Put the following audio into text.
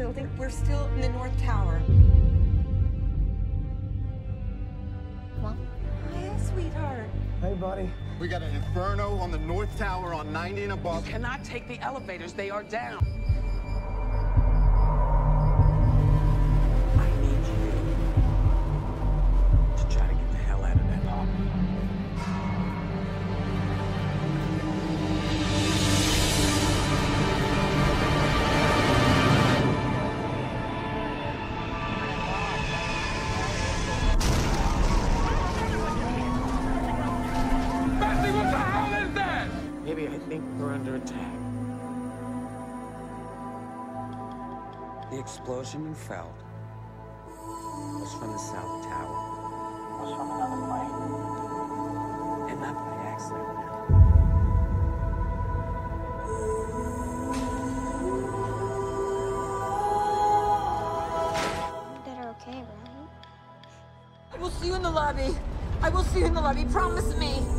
building. We're still in the North Tower. Mom? Hi, sweetheart. Hey, buddy. We got an inferno on the North Tower on 90 and above. You cannot take the elevators. They are down. I need you to try to get the hell out of that hall. Bessie, what the hell is that? Maybe I think we're under attack. The explosion you felt was from the South Tower. Was from another plane. And not by accident now. Did her okay, right? I will see you in the lobby. I will see you in the lobby. Promise me.